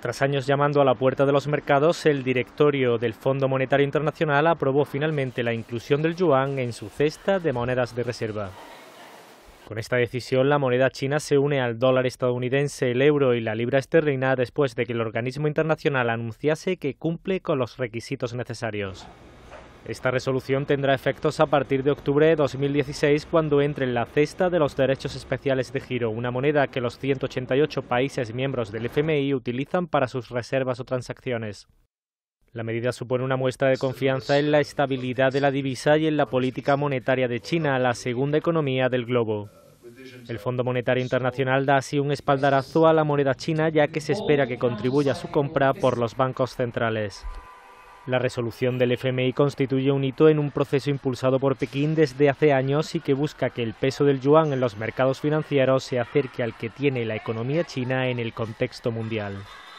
Tras años llamando a la puerta de los mercados, el directorio del Fondo Monetario Internacional aprobó finalmente la inclusión del yuan en su cesta de monedas de reserva. Con esta decisión, la moneda china se une al dólar estadounidense, el euro y la libra esterlina después de que el organismo internacional anunciase que cumple con los requisitos necesarios. Esta resolución tendrá efectos a partir de octubre de 2016, cuando entre en la cesta de los derechos especiales de giro, una moneda que los 188 países miembros del FMI utilizan para sus reservas o transacciones. La medida supone una muestra de confianza en la estabilidad de la divisa y en la política monetaria de China, la segunda economía del globo. El Fondo Monetario Internacional da así un espaldarazo a la moneda china, ya que se espera que contribuya a su compra por los bancos centrales. La resolución del FMI constituye un hito en un proceso impulsado por Pekín desde hace años y que busca que el peso del yuan en los mercados financieros se acerque al que tiene la economía china en el contexto mundial.